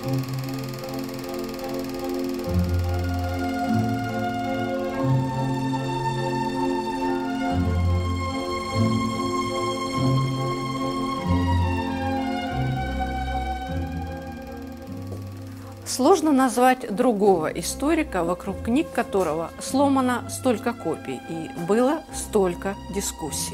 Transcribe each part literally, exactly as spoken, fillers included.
Сложно назвать другого историка, вокруг книг которого сломано столько копий и было столько дискуссий.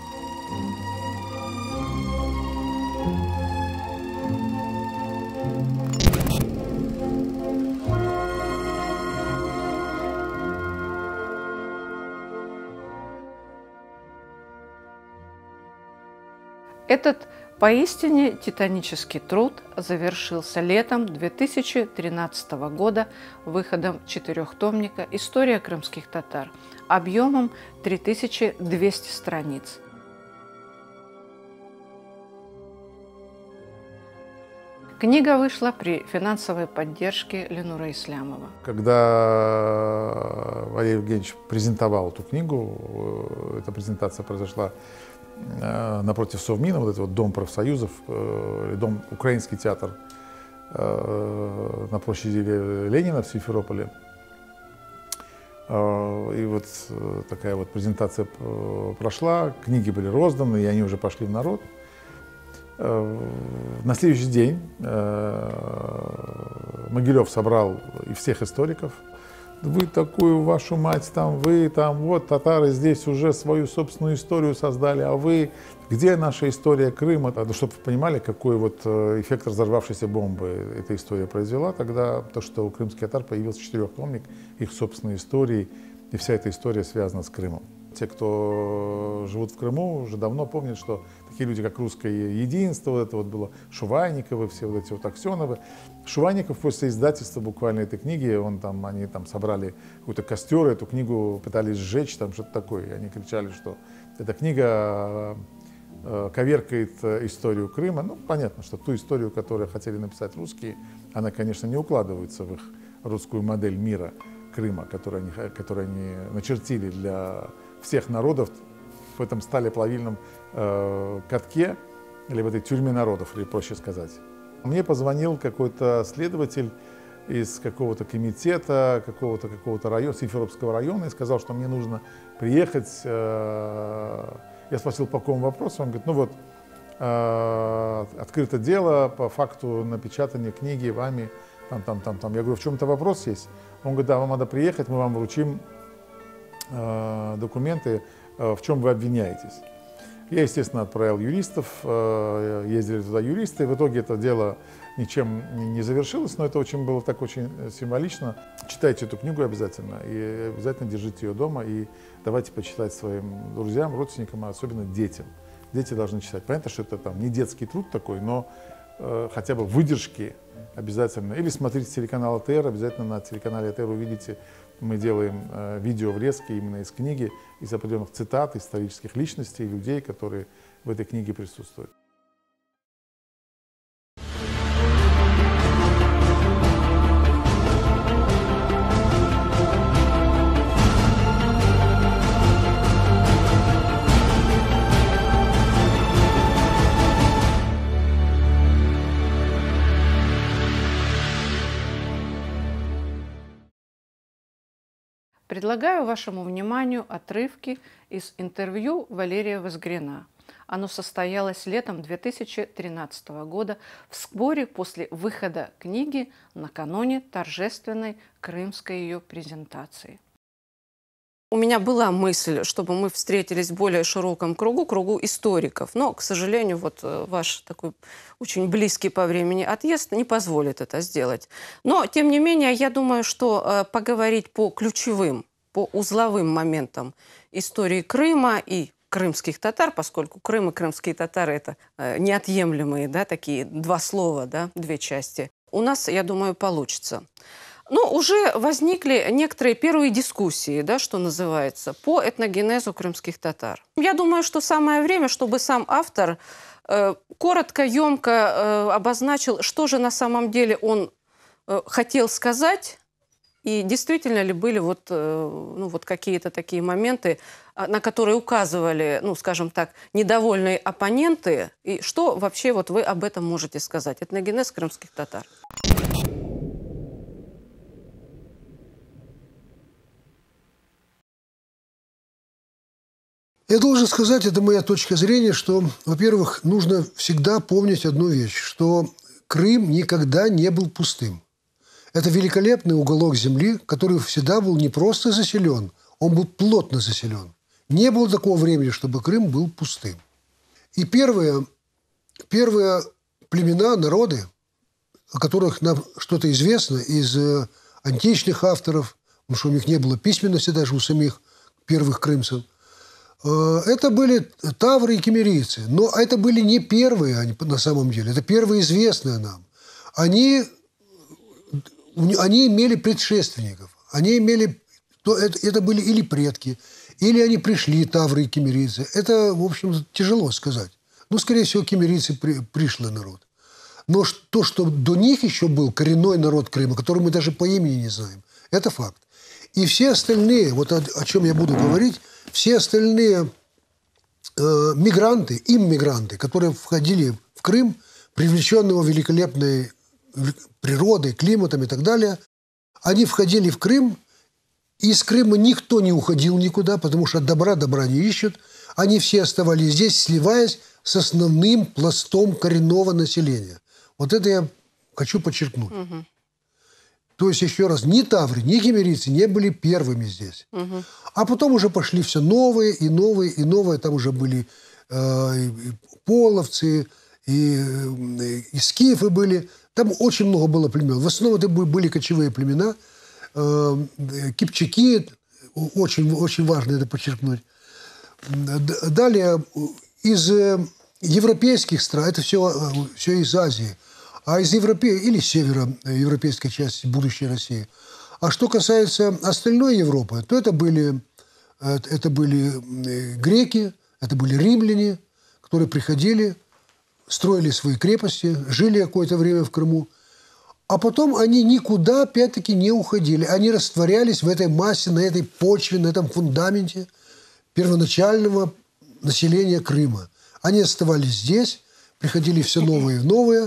Этот поистине титанический труд завершился летом две тысячи тринадцатого года выходом четырехтомника «История крымских татар» объемом три тысячи двести страниц. Книга вышла при финансовой поддержке Ленура Ислямова. Когда Валерий Евгеньевич презентовал эту книгу, эта презентация произошла напротив Совмина, вот этот вот дом профсоюзов, дом Украинский театр на площади Ленина в Симферополе. И вот такая вот презентация прошла, книги были розданы, и они уже пошли в народ. На следующий день Могилев собрал и всех историков. Вы такую вашу мать, там вы, там вот татары здесь уже свою собственную историю создали, а вы, где наша история Крыма? Чтобы вы понимали, какой вот эффект разорвавшейся бомбы эта история произвела, тогда то, что у крымских татар появился четырехтомник, их собственной истории, и вся эта история связана с Крымом. Те, кто живут в Крыму, уже давно помнят, что такие люди, как Русское единство, вот это вот было Шувайниковы, все вот эти вот Аксеновы. Шувайников после издательства буквально этой книги, он там, они там собрали какой-то костер, эту книгу пытались сжечь, там что-то такое. И они кричали, что эта книга э, коверкает историю Крыма. Ну, понятно, что ту историю, которую хотели написать русские, она, конечно, не укладывается в их русскую модель мира Крыма, которую они, которую они начертили для всех народов в этом сталеплавильном э, катке, или в этой тюрьме народов, или проще сказать. Мне позвонил какой-то следователь из какого-то комитета, какого-то какого-то района, Симферопольского района, и сказал, что мне нужно приехать. Э, я спросил, по какому вопросу, он говорит, ну вот, э, открыто дело по факту напечатания книги вами, там, там, там, там. Я говорю, в чем-то вопрос есть? Он говорит, да, вам надо приехать, мы вам вручим документы, в чем вы обвиняетесь. Я, естественно, отправил юристов, ездили туда юристы, и в итоге это дело ничем не завершилось, но это очень было так очень символично. Читайте эту книгу обязательно, и обязательно держите ее дома, и давайте почитать своим друзьям, родственникам, а особенно детям. Дети должны читать. Понятно, что это там не детский труд такой, но э, хотя бы выдержки обязательно. Или смотрите телеканал А Тэ Эр, обязательно на телеканале А Тэ Эр увидите. Мы делаем э, видео врезки именно из книги, из определенных цитат, исторических личностей, людей, которые в этой книге присутствуют. Предлагаю вашему вниманию отрывки из интервью Валерия Возгрена. Оно состоялось летом две тысячи тринадцатого года вскоре после выхода книги накануне торжественной крымской ее презентации. У меня была мысль, чтобы мы встретились в более широком кругу, кругу историков. Но, к сожалению, вот ваш такой очень близкий по времени отъезд не позволит это сделать. Но, тем не менее, я думаю, что э, поговорить по ключевым, по узловым моментам истории Крыма и крымских татар, поскольку Крым и крымские татары – это э, неотъемлемые, да, такие два слова, да, две части, у нас, я думаю, получится. Но уже возникли некоторые первые дискуссии, да, что называется, по этногенезу крымских татар. Я думаю, что самое время, чтобы сам автор э, коротко, емко э, обозначил, что же на самом деле он э, хотел сказать, и действительно ли были вот, э, ну, вот какие-то такие моменты, на которые указывали, ну, скажем так, недовольные оппоненты, и что вообще вот вы об этом можете сказать? Этногенез крымских татар. Я должен сказать, это моя точка зрения, что, во-первых, нужно всегда помнить одну вещь, что Крым никогда не был пустым. Это великолепный уголок земли, который всегда был не просто заселен, он был плотно заселен. Не было такого времени, чтобы Крым был пустым. И первые, первые племена, народы, о которых нам что-то известно из античных авторов, потому что у них не было письменности даже у самих первых крымцев, это были тавры и киммерийцы. Но это были не первые они, на самом деле, это первые известные нам. Они, они имели предшественников, они имели, то это, это были или предки, или они пришли, тавры и киммерийцы. Это, в общем, тяжело сказать. Ну, скорее всего, киммерийцы при, пришлый народ. Но то, что до них еще был коренной народ Крыма, который мы даже по имени не знаем, это факт. И все остальные, вот о, о чем я буду говорить, все остальные э, мигранты, иммигранты, которые входили в Крым, привлеченного великолепной природой, климатом и так далее, они входили в Крым, и из Крыма никто не уходил никуда, потому что от добра добра не ищут. Они все оставались здесь, сливаясь с основным пластом коренного населения. Вот это я хочу подчеркнуть. Угу. То есть, еще раз, ни тавры, ни киммерийцы не были первыми здесь. Угу. А потом уже пошли все новые и новые и новые. Там уже были э, и половцы, и, и скифы были. Там очень много было племен. В основном это были кочевые племена. Э, кипчаки, очень, очень важно это подчеркнуть. Далее, из европейских стран, это все, все из Азии, а из Европы или североевропейской части будущей России. А что касается остальной Европы, то это были, это были греки, это были римляне, которые приходили, строили свои крепости, жили какое-то время в Крыму. А потом они никуда, опять-таки, не уходили. Они растворялись в этой массе, на этой почве, на этом фундаменте первоначального населения Крыма. Они оставались здесь, приходили все новые и новые.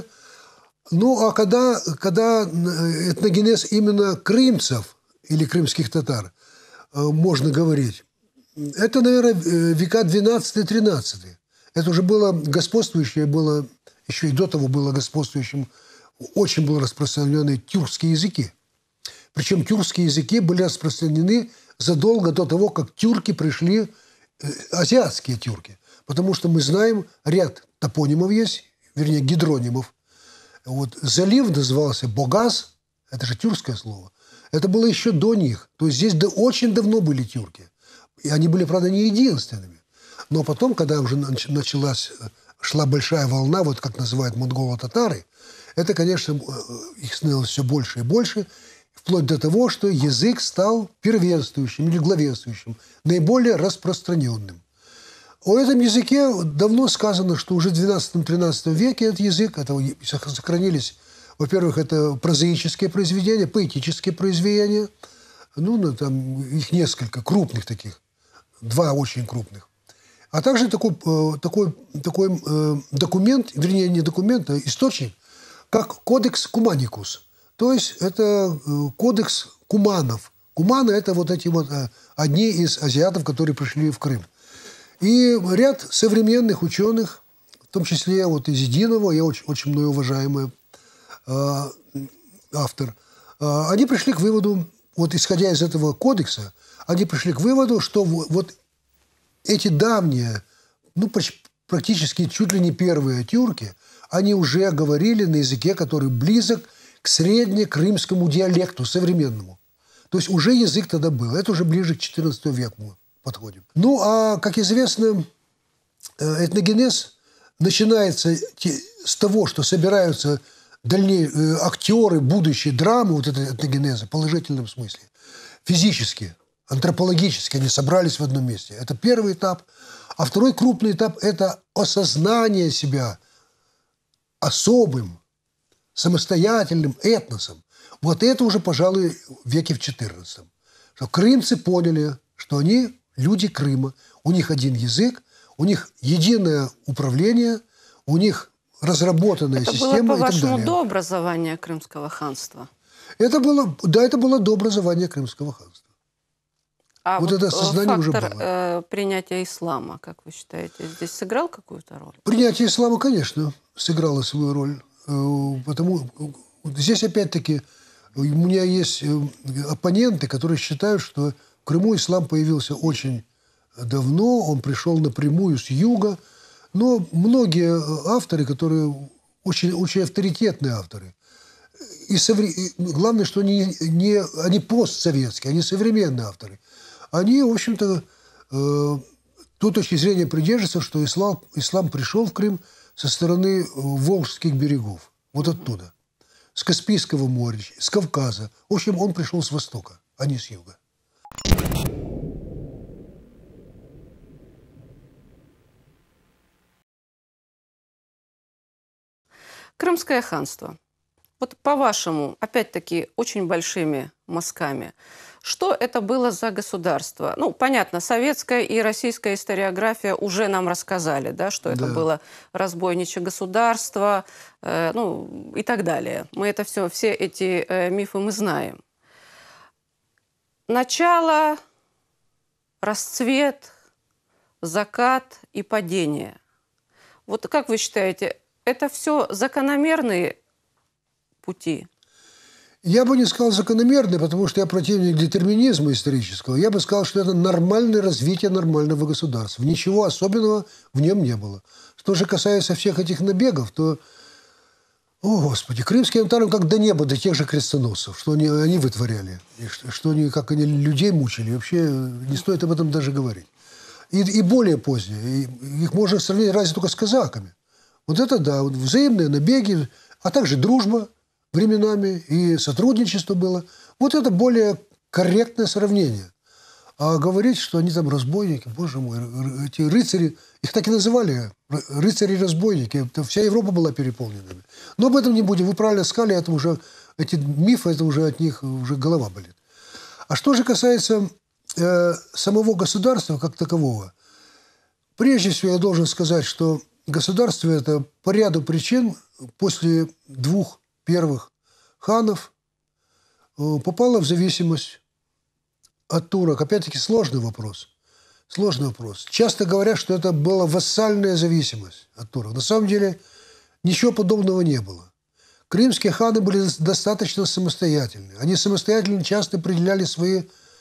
Ну, а когда, когда этногенез именно крымцев или крымских татар, можно говорить, это, наверное, века двенадцатый-тринадцатый. Это уже было господствующее, было, еще и до того было господствующим, очень были распространены тюркские языки. Причем тюркские языки были распространены задолго до того, как тюрки пришли, азиатские тюрки. Потому что мы знаем, ряд топонимов есть, вернее, гидронимов. Вот залив назывался Богаз, это же тюркское слово. Это было еще до них. То есть здесь очень давно были тюрки. И они были, правда, не единственными. Но потом, когда уже началась, шла большая волна, вот как называют монголо-татары, это, конечно, их становилось все больше и больше, вплоть до того, что язык стал первенствующим или главенствующим, наиболее распространенным. О этом языке давно сказано, что уже в двенадцатом-тринадцатом веке этот язык, это сохранились, во-первых, это прозаические произведения, поэтические произведения, ну, там их несколько крупных таких, два очень крупных. А также такой, такой, такой документ, вернее, не документ, а источник, как кодекс Куманикус. То есть это кодекс куманов. Куманы – это вот эти вот одни из азиатов, которые пришли в Крым. И ряд современных ученых, в том числе вот из Единого, я очень, очень мной уважаемый э, автор, э, они пришли к выводу, вот исходя из этого кодекса, они пришли к выводу, что вот эти давние, ну, практически чуть ли не первые тюрки, они уже говорили на языке, который близок к среднекрымскому диалекту, современному. То есть уже язык тогда был. Это уже ближе к четырнадцатому веку подходим. Ну, а, как известно, этногенез начинается с того, что собираются дальнейшие актеры будущей драмы, вот этой этногенеза, в положительном смысле, физически, антропологически они собрались в одном месте. Это первый этап. А второй крупный этап – это осознание себя особым, самостоятельным этносом. Вот это уже, пожалуй, в веке в четырнадцатом. Что крымцы поняли, что они люди Крыма, у них один язык, у них единое управление, у них разработанная это система было, и так далее. по-вашему, до образования Крымского ханства? Это было, да, это было до образования Крымского ханства. А вот, вот это сознание фактор, уже было. Э, принятия ислама, как вы считаете, здесь сыграл какую-то роль? Принятие ислама, конечно, сыграло свою роль. Потому здесь опять-таки у меня есть оппоненты, которые считают, что в Крыму ислам появился очень давно, он пришел напрямую с юга. Но многие авторы, которые очень, очень авторитетные авторы, и, совре... и главное, что они, не... они постсоветские, они современные авторы, они, в общем-то, э, той точки зрения придерживаются, что ислам, ислам пришел в Крым со стороны Волжских берегов, вот оттуда, с Каспийского моря, с Кавказа. В общем, он пришел с востока, а не с юга. Крымское ханство. Вот по-вашему, опять-таки, очень большими мазками, что это было за государство? Ну, понятно, советская и российская историография уже нам рассказали, да, что это Да. было разбойничье государство, э, ну, и так далее. Мы это все, все эти э, мифы мы знаем. Начало, расцвет, закат и падение. Вот как вы считаете, это все закономерные пути? Я бы не сказал закономерный, потому что я противник детерминизма исторического. Я бы сказал, что это нормальное развитие нормального государства. Ничего особенного в нем не было. Что же касается всех этих набегов, то, о господи, крымские татары как до неба, до тех же крестоносцев, что они, они вытворяли, и что, что они, как они людей мучили. Вообще не стоит об этом даже говорить. И, и более поздние. И, их можно сравнить разве только с казаками. Вот это да, вот взаимные набеги, а также дружба временами, и сотрудничество было. Вот это более корректное сравнение. А говорить, что они там разбойники, боже мой, эти рыцари, их так и называли, рыцари-разбойники, вся Европа была переполнена. Но об этом не будем. Вы правильно сказали, это уже, эти мифы, это уже от них уже голова болит. А что же касается э, самого государства как такового, прежде всего я должен сказать, что государство это по ряду причин после двух первых ханов попало в зависимость от турок. Опять-таки сложный вопрос. Сложный вопрос. Часто говорят, что это была вассальная зависимость от турок. На самом деле ничего подобного не было. Крымские ханы были достаточно самостоятельны. Они самостоятельно часто определяли свои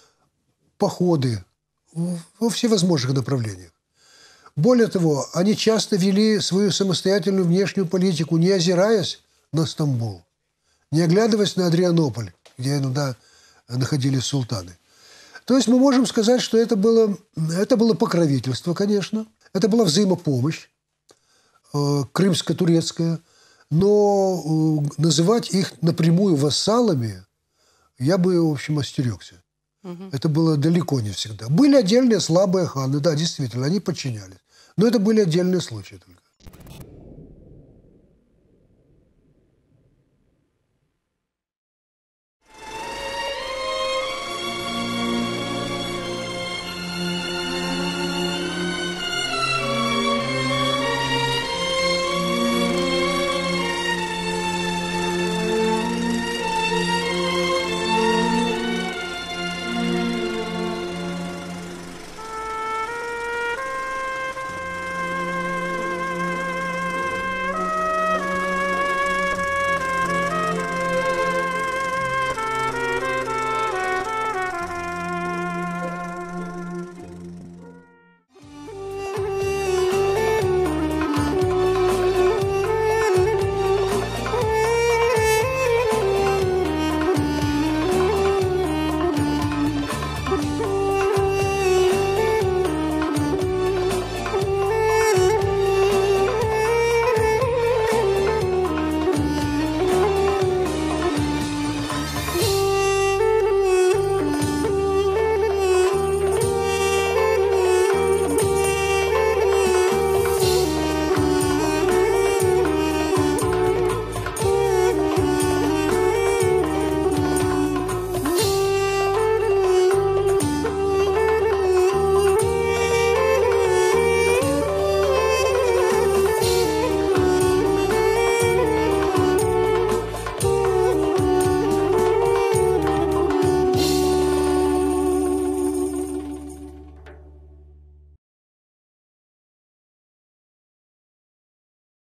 походы во всевозможных направлениях. Более того, они часто вели свою самостоятельную внешнюю политику, не озираясь на Стамбул, не оглядываясь на Адрианополь, где иногда находились султаны. То есть мы можем сказать, что это было, это было покровительство, конечно, это была взаимопомощь э, крымско-турецкая, но э, называть их напрямую вассалами я бы, в общем, остерегся. Угу. Это было далеко не всегда. Были отдельные слабые ханы, да, действительно, они подчинялись. Но это были отдельные случаи только.